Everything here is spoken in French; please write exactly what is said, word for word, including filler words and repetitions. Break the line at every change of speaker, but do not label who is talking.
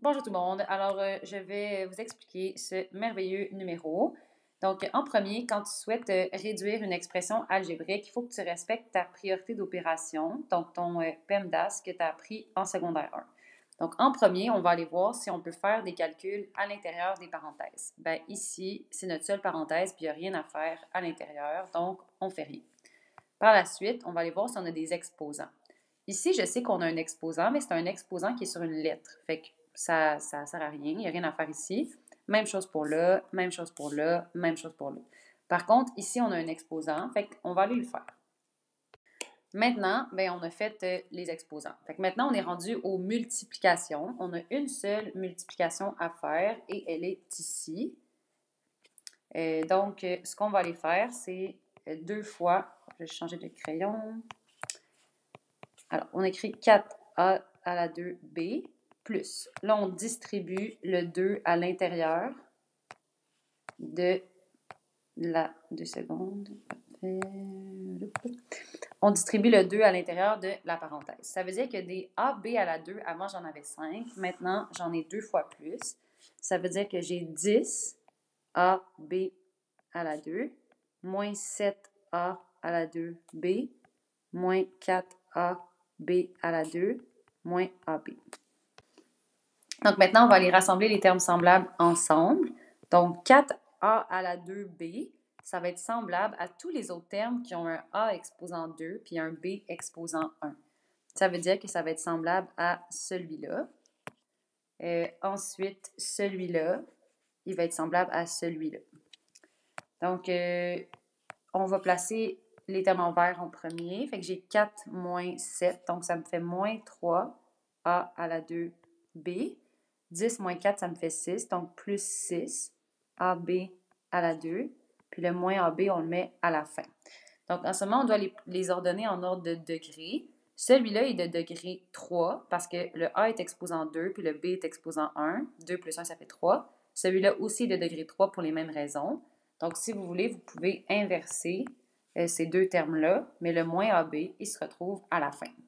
Bonjour tout le monde. Alors, euh, je vais vous expliquer ce merveilleux numéro. Donc, en premier, quand tu souhaites euh, réduire une expression algébrique, il faut que tu respectes ta priorité d'opération, donc ton euh, PEMDAS que tu as appris en secondaire un. Donc, en premier, on va aller voir si on peut faire des calculs à l'intérieur des parenthèses. Bien, ici, c'est notre seule parenthèse, puis il n'y a rien à faire à l'intérieur, donc on ne fait rien. Par la suite, on va aller voir si on a des exposants. Ici, je sais qu'on a un exposant, mais c'est un exposant qui est sur une lettre. Fait que ça ne sert à rien, il n'y a rien à faire ici. Même chose pour là, même chose pour là, même chose pour là. Par contre, ici, on a un exposant, fait qu'on va aller le faire. Maintenant, bien, on a fait euh, les exposants. Fait que maintenant, on est rendu aux multiplications. On a une seule multiplication à faire et elle est ici. Euh, donc, euh, ce qu'on va aller faire, c'est euh, deux fois, je vais changer de crayon. Alors, on écrit quatre a à la deux b plus. Là, on distribue le deux à l'intérieur de la... Deux secondes. On distribue le deux à l'intérieur de la parenthèse. Ça veut dire que des a b à la deux, avant j'en avais cinq. Maintenant, j'en ai deux fois plus. Ça veut dire que j'ai dix a b à la deux moins sept a à la deux b moins quatre a b à la deux moins ab. Donc maintenant, on va aller rassembler les termes semblables ensemble. Donc quatre a à la deux b, ça va être semblable à tous les autres termes qui ont un a exposant deux puis un b exposant un. Ça veut dire que ça va être semblable à celui-là. Euh, ensuite, celui-là, il va être semblable à celui-là. Donc, euh, on va placer les termes en vert en premier. Fait que j'ai quatre moins sept, donc ça me fait moins trois a à la deux b. dix moins quatre, ça me fait six, donc plus six ab à la deux. Puis le moins ab, on le met à la fin. Donc, en ce moment, on doit les, les ordonner en ordre de degré. Celui-là est de degré trois parce que le A est exposant deux, puis le B est exposant un. deux plus un, ça fait trois. Celui-là aussi est de degré trois pour les mêmes raisons. Donc, si vous voulez, vous pouvez inverser euh, ces deux termes-là, mais le moins A B, il se retrouve à la fin.